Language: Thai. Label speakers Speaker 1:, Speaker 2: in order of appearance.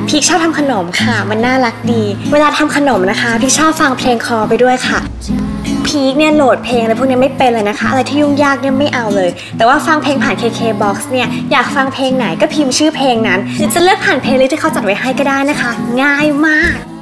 Speaker 1: พีคชอบทำขนมค่ะมันน่ารักดีเวลาทำขนมนะคะพีคชอบฟังเพลงคลอไปด้วยค่ะพีคเนี่ยโหลดเพลงอะไรพวกนี้ไม่เป็นเลยนะคะอะไรที่ยุ่งยากเนี่ยไม่เอาเลยแต่ว่าฟังเพลงผ่าน KKBOX เนี่ยอยากฟังเพลงไหนก็พิมพ์ชื่อเพลงนั้นหรือจะเลือกผ่านเพลย์ลิสต์ที่เขาจัดไว้ให้ก็ได้นะคะง่ายมาก